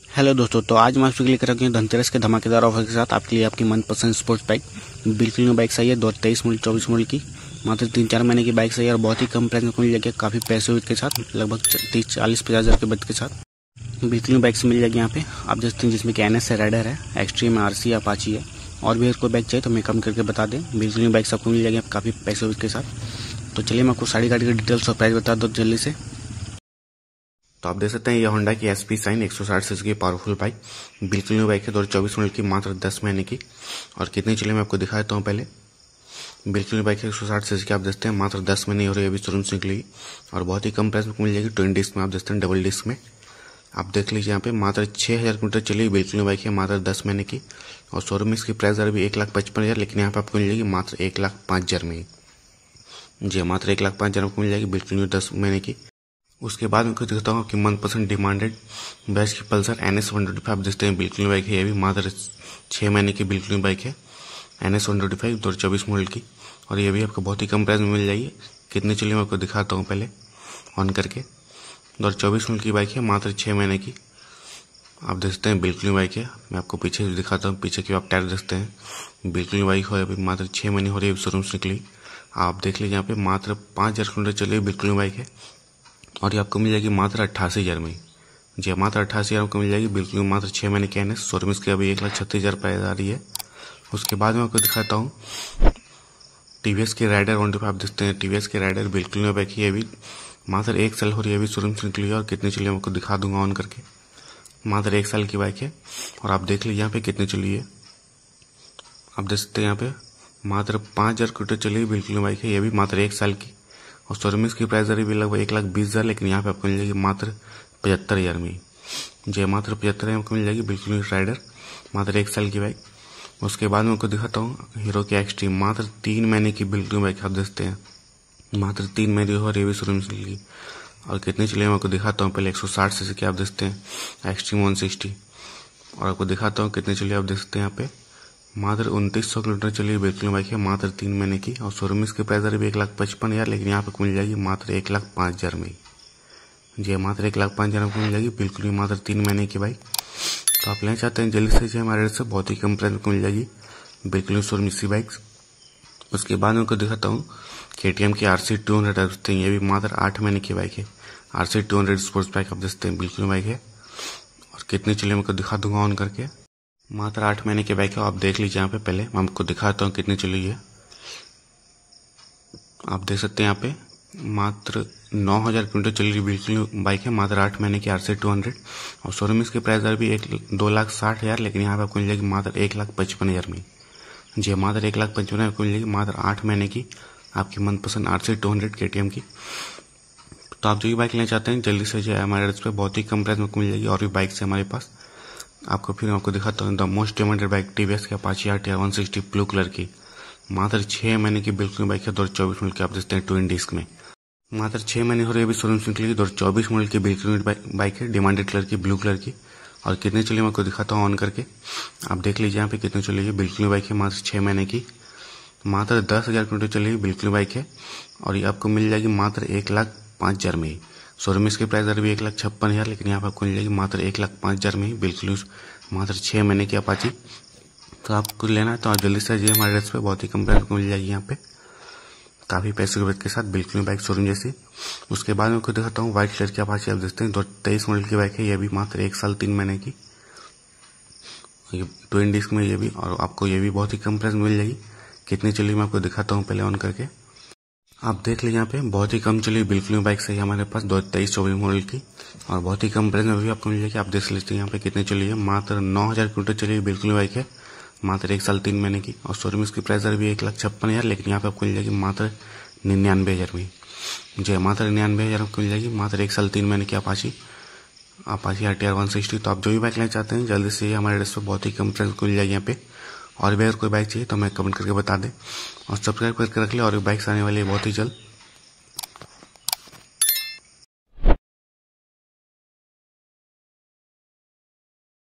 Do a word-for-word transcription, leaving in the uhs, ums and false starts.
Hello दोस्तों, तो आज मैं आपके लिए लेकर आ हूँ धनतेरस के धमाकेदार ऑफर के साथ आपके लिए आपकी मनपसंद स्पोर्ट्स बाइक। बिल्कुल न्यू बाइक सही है, दो हज़ार तेईस मॉडल चौबीस मॉडल की मात्र तीन चार महीने की बाइक सही है और बहुत ही कम प्राइस में मिल जाएगी। काफ़ी पैसे के साथ लगभग तीस चालीस पचास हज़ार के बजट के साथ बिल्कुल न्यू बाइक से मिल जाएगी यहाँ पे आप देखते हैं, जिसमें कि एन एस है, राइडर है, एक्सट्रीम है, आर सी अपाची है। और भी अगर कोई बाइक चाहिए तो मैं कम करके बता दें। बिल्कुल न्यू बाइक आपको मिल जाएगी काफ़ी पैसे के साथ। तो चलिए मैं आपको सारी गाड़ी की डिटेल्स और प्राइस बता दो जल्दी से। तो आप देख सकते हैं ये होंडा की एस पी साइन एक सौ साठ सीसी की पावरफुल बाइक बिल्कुल न्यू बाइक है, दो हज़ार चौबीस मॉडल की मात्र दस महीने की। और कितनी चली मैं आपको दिखा देता हूँ। पहले बिल्कुल न्यू बाइक है एक सौ साठ सीसी की, आप देखते हैं मात्र दस महीने हो रही है अभी शोरूम से निकली और बहुत ही कम प्राइस में मिल जाएगी। ट्विन डिस्क में आप देखते हैं, डबल डिस्क में आप देख लीजिए। यहाँ पे मात्र छः हज़ार किलोमीटर चली बिल्कुल न्यू बाइक है मात्र दस महीने की और शोरूम में इसकी प्राइस अभी एक लाख पचपन हज़ार, लेकिन यहाँ पे आपको मिल जाएगी मात्र एक लाख पाँच हज़ार में। जी मात्र एक लाख पाँच हज़ार आपको मिल जाएगी बिल्कुल न्यू दस महीने की। उसके बाद मैं कुछ दिखाता हूँ आपकी मनपसंद डिमांडेड बेस्ट की Pulsar N S one twenty five आप देखते हैं बिल्कुल न्यू बाइक है। ये भी मात्र छः महीने की बिल्कुल न्यू बाइक है, N S one twenty five दो हज़ार चौबीस मॉडल की और ये भी आपको बहुत ही कम प्राइस में मिल जाएगी। कितनी चलिए मैं आपको दिखाता हूँ पहले ऑन करके। दो हज़ार चौबीस मॉडल की बाइक है मात्र छः महीने की, आप देखते हैं बिल्कुल न्यू बाइक है। मैं आपको पीछे से दिखाता हूँ, पीछे की आप टायर देखते हैं बिल्कुल न्यू बाइक हो, अभी मात्र छः महीने हो रही है शोरूम से निकली। आप देख लीजिए यहाँ पे मात्र पाँच हज़ार किलोमीटर चली हुई बिल्कुल न्यू बाइक है और ये आपको मिल जाएगी मात्र अट्ठासी हज़ार में। जी मात्र अट्ठासी हज़ार आपको मिल जाएगी बिल्कुल मात्र छः महीने के एन एस। शोरूम इसकी अभी एक लाख छत्तीस हज़ार प्राइस आ रही है। उसके बाद मैं आपको दिखाता हूँ टी वी एस की राइडर वन टू फाइव देखते हैं। टी वी एस की राइडर बिल्कुल न्यू बाइक है, अभी मात्र एक साल हो रही है अभी शोरूम से निकली है और कितनी चली है आपको दिखा दूंगा ऑन करके। मात्र एक साल की बाइक है और आप देख लीजिए यहाँ पे कितनी चली है। आप देख सकते हैं यहाँ पे मात्र पाँच हज़ार किलोमीटर चली बिल्कुल न्यू बाइक है, ये भी मात्र एक साल की और शोरूम की प्राइस भी लगभग एक लाख बीस हज़ार, लेकिन यहाँ पे आपको मिल जाएगी मात्र पचहत्तर हज़ार में। जी मात्र पचहत्तर हज़ार आपको मिल जाएगी बिल्कुल न्यू राइडर, मात्र एक साल की बाइक। उसके बाद में आपको दिखाता हूँ हीरो की एक्सट्रीम मात्र तीन महीने की बिल्कुल न्यू बाइक आप देखते हैं, मात्र तीन महीने हो रही है शोरूम से निकली और कितनी चली मैं आपको दिखाता हूँ। पहले एक सौ साठ सीसी की आप देखते हैं एक्सट्रीम वन सिक्सटी और आपको दिखाता हूँ कितनी चली आप देख सकते हैं यहाँ पे मात्र उनतीस सौ किलोमीटर चली बिल्कुल न्यू बाइक है मात्र तीन महीने की और शोरूम इसकी प्राइस अभी एक लाख पचपन हज़ार, लेकिन यहाँ पे मिल जाएगी मात्र एक लाख पाँच हज़ार में। जी मात्र एक लाख पाँच हज़ार आपको मिल जाएगी बिल्कुल ही मात्र तीन महीने की बाइक। तो आप लेना चाहते हैं जल्दी से जी हमारे से बहुत ही कम प्राइस में मिल जाएगी बिल्कुल ही शोरूम इसी बाइक। उसके बाद मैं आपको दिखाता हूँ के टी एम की आर सी टू हंड्रेड आप देखते हैं, ये भी मात्र आठ महीने की बाइक है। R C two hundred sports bike आप देखते हैं बिल्कुल बाइक है और कितनी चलिए मैं आपको दिखा दूंगा ऑन करके। मात्र आठ महीने की बाइक है, आप देख लीजिए यहाँ पे। पहले मैं आपको दिखाता हूँ कितनी चली है। आप देख सकते हैं यहाँ पे मात्र नौ हज़ार किलोमीटर चली रही बिल्कुल बाइक है, मात्र आठ महीने की आर सी टू हंड्रेड और शोरूम इसकी प्राइस अभी एक दो लाख साठ हज़ार, लेकिन यहाँ पे आपको मिल जाएगी मात्र एक लाख पचपन हज़ार में। जी मात्र एक लाख पचपन हज़ार को मिल जाएगी मात्र आठ महीने की आपकी मनपसंद R C two hundred K T M की। तो आप जो भी बाइक लेना चाहते हैं जल्दी से जो है हमारे एड्रेस पे बहुत ही कम प्राइस में मिल जाएगी। और भी बाइक है हमारे पास, आपको फिर आपको दिखाता हूँ the most demanded bike T V S की Apache R T R one sixty blue colour की मात्र छः महीने की बिल्कुल बाइक है, दो हज़ार चौबीस मॉडल की आप देखते हैं ट्विन डिस्क में। मात्र छः महीने हो रही है अभी शोरूम से निकली, दो हज़ार चौबीस मॉडल की बिल्कुल बाइक है, डिमांडेड कलर की ब्लू कलर की और कितनी चलिए मैं आपको दिखाता हूँ ऑन करके। आप देख लीजिए यहाँ पे कितनी चली है बिल्कुल बाइक है, मात्र छः महीने की मात्र दस हज़ार किलोमीटर चली हुई बिल्कुल बाइक है और ये आपको मिल जाएगी मात्र एक लाख पाँच हज़ार में। शोरूम इसकी प्राइस अभी एक लाख छप्पन हज़ार, लेकिन यहाँ पे आपको मिल जाएगी मात्र एक लाख पाँच हज़ार में बिल्कुल मात्र छः महीने की अपाची। तो आपको लेना है तो आप जल्दी से आइए हमारे एड्रेस पे, बहुत ही कम प्राइस को मिल जाएगी यहाँ पे काफ़ी पैसे के बचत के साथ बिल्कुल बाइक शोरूम जैसी। उसके बाद मैं खुद दिखाता हूँ व्हाइट कलर की अपाची आप देखते हैं, दो हज़ार तेईस मॉडल की बाइक है, ये भी मात्र एक साल तीन महीने की ये ट्विन डिस्क में ये भी, और आपको ये भी बहुत ही कम प्राइस में मिल जाएगी। कितनी चली मैं आपको दिखाता हूँ पहले ऑन करके। आप देख लीजिए यहाँ पे बहुत ही कम चली बिल्कुल बाइक सही हमारे पास दो हज़ार तेईस चौबीस मॉडल की और बहुत ही कम प्राइस में भी आपको मिल जाएगी। आप देख लीजिए यहाँ पे कितनी चली है, मात्र नौ हज़ार किलोमीटर चली हुई बिल्कुल बाइक है, मात्र एक साल तीन महीने की और शोरूम इसकी प्राइस अभी एक लाख छप्पन हज़ार, लेकिन यहाँ पे आपको मिल जाएगी मात्र निन्यानवे हज़ार में। जी मात्र निन्यानवे हज़ार आपको मिल जाएगी मात्र एक साल तीन महीने की Apache Apache R T R one sixty. तो आप जो भी बाइक लेना चाहते हैं जल्दी से हमारे एड्रेस पर बहुत ही कम प्राइस को मिल जाएगी यहाँ पे। और भी अगर कोई बाइक चाहिए तो हमें कमेंट करके बता दें और सब्सक्राइब करके रख ले, और भी बाइक्स आने वाली है बहुत ही जल्द।